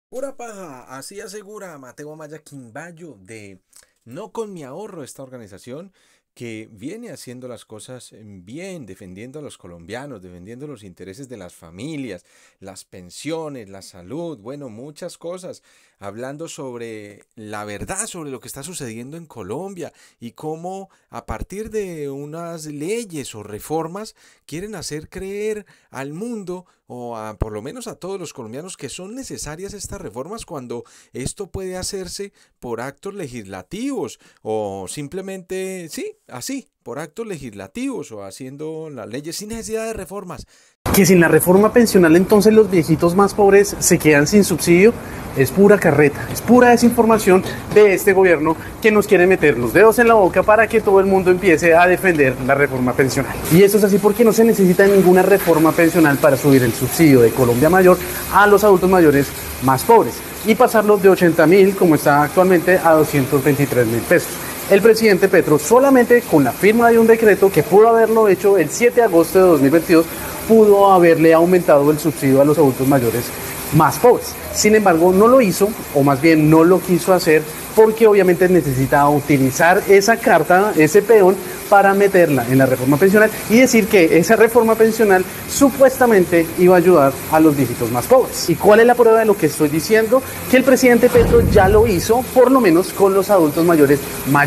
Pura paja, así asegura Mateo Amaya Quimbayo de No con mi ahorro, esta organización que viene haciendo las cosas bien, defendiendo a los colombianos, defendiendo los intereses de las familias, las pensiones, la salud, bueno, muchas cosas, hablando sobre la verdad, sobre lo que está sucediendo en Colombia y cómo a partir de unas leyes o reformas quieren hacer creer al mundo por lo menos a todos los colombianos que son necesarias estas reformas cuando esto puede hacerse por actos legislativos o simplemente, sí, así, por actos legislativos o haciendo las leyes sin necesidad de reformas. Que sin la reforma pensional entonces los viejitos más pobres se quedan sin subsidio, es pura carreta, es pura desinformación de este gobierno que nos quiere meter los dedos en la boca para que todo el mundo empiece a defender la reforma pensional. Y esto es así porque no se necesita ninguna reforma pensional para subir el subsidio de Colombia Mayor a los adultos mayores más pobres y pasarlos de 80.000, como está actualmente, a 223.000 pesos. El presidente Petro, solamente con la firma de un decreto que pudo haberlo hecho el 7 de agosto de 2022, pudo haberle aumentado el subsidio a los adultos mayores más pobres. Sin embargo, no lo hizo, o más bien no lo quiso hacer, porque obviamente necesitaba utilizar esa carta, ese peón, para meterla en la reforma pensional y decir que esa reforma pensional supuestamente iba a ayudar a los viejitos más pobres. ¿Y cuál es la prueba de lo que estoy diciendo? Que el presidente Petro ya lo hizo, por lo menos con los adultos mayores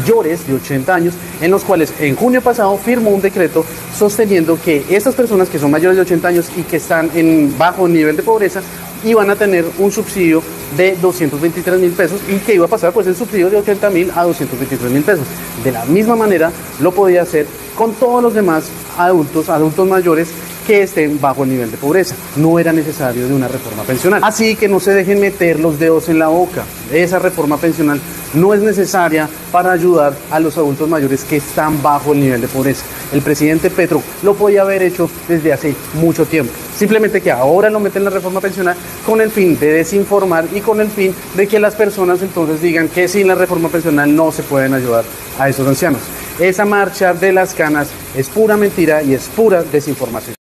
de 80 años, en los cuales en junio pasado firmó un decreto sosteniendo que estas personas que son mayores de 80 años y que están en bajo nivel de pobreza iban a tener un subsidio de 223.000 pesos y que iba a pasar pues el subsidio de 80.000 a 223.000 pesos. De la misma manera lo podía hacer con todos los demás adultos mayores que estén bajo el nivel de pobreza. No era necesario de una reforma pensional. Así que no se dejen meter los dedos en la boca. Esa reforma pensional no es necesaria para ayudar a los adultos mayores que están bajo el nivel de pobreza. El presidente Petro lo podía haber hecho desde hace mucho tiempo. Simplemente que ahora lo meten en la reforma pensional con el fin de desinformar y con el fin de que las personas entonces digan que sin la reforma pensional no se pueden ayudar a esos ancianos. Esa marcha de las canas es pura mentira y es pura desinformación.